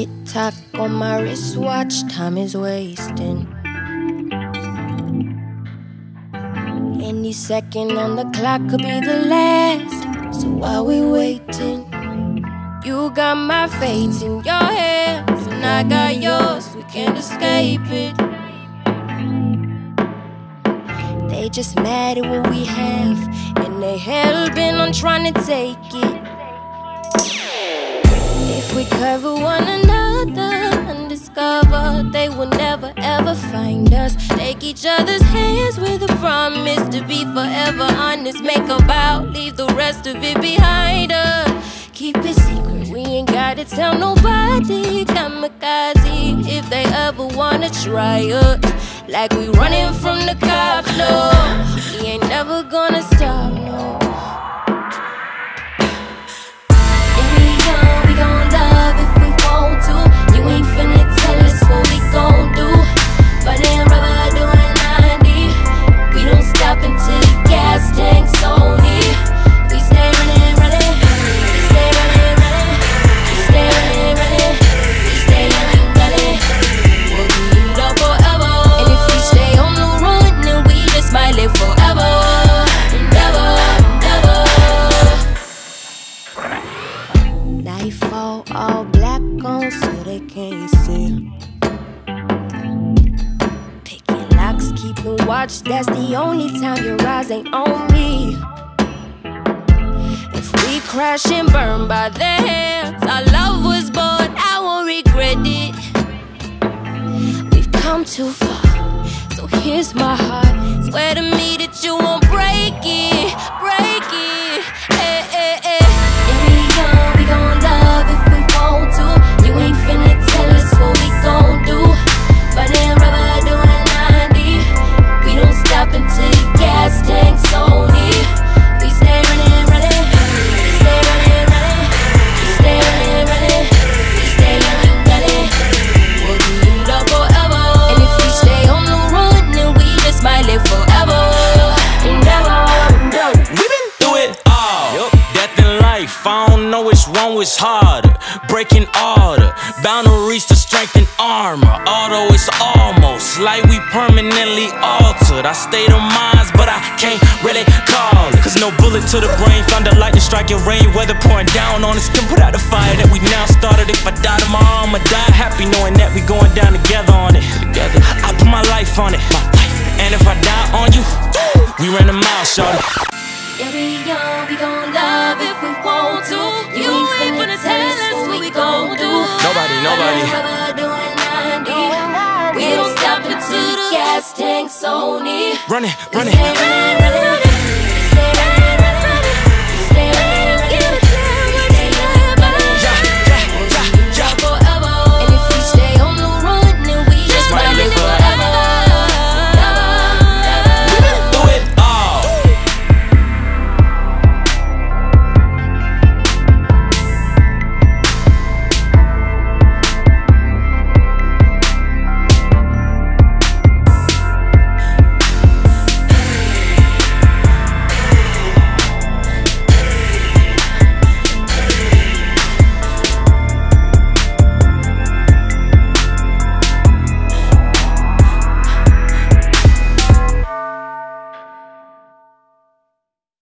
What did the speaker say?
Tick-tock on my wristwatch, time is wasting. Any second on the clock could be the last. So while we waiting, you got my fate in your hands, and I got yours, we can't escape it. They just mad at what we have, and they hell-bent on trying to take it. If we cover one another and discover they will never ever find us, take each other's hands with a promise to be forever honest. Make a vow, leave the rest of it behind us. Keep it secret, we ain't gotta tell nobody. Kamikaze, if they ever wanna try us, like we running from the cops, no. We ain't never gonna stop, no. We gon' love if we want to. You ain't finna tell us what we gon' do. But then rubber doing 90. We don't stop until the gas tank's on it. We stay running, running. We stay running, running. We stay running, running. We stay running, running. We'll be love forever. And if we stay on the run, then we just might live forever. Never, never. Nightfall, all black on so they can't see. Picking locks, keeping watch, that's the only time your eyes ain't on me. If we crash and burn by their hands, our love was born, I won't regret it. We've come too far, so here's my heart. Swear to me that you won't break it, break it. Eh, eh, eh. We gon' love if we want to. You ain't finna tell us what we gon' do. But then rubber doing 90. We don't stop until the gas tank's on it. We stay running, running. We stay running, running. We stay running, running. We stay running, running. We'll be love forever. And if we stay on the run, then we just might live forever. Never, no. We been through it all. Death in life, I don't know which one was harder. Breaking order, boundaries to strengthen armor. Although it's almost like we permanently altered. I stay to mines, but I can't really call it. Cause no bullet to the brain, thunder, lightning striking rain, weather pouring down on us can put out the fire that we now started. If I die tomorrow, I'ma die happy knowing that we going down together on it. Together, I put my life on it, my life. And if I die on you, we ran a mile, shorty. Yeah, we young, we gon' love if we want to. You ain't finna tell us what we gon' do. Nobody. We don't stop until the gas tank's on it. Running. Running.